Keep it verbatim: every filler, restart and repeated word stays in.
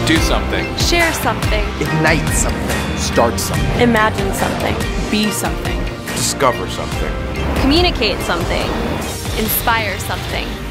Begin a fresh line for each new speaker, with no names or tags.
Do something.
Share something.
Ignite something.
Start something.
Imagine something. Be something.
Discover something.
Communicate something. Inspire something.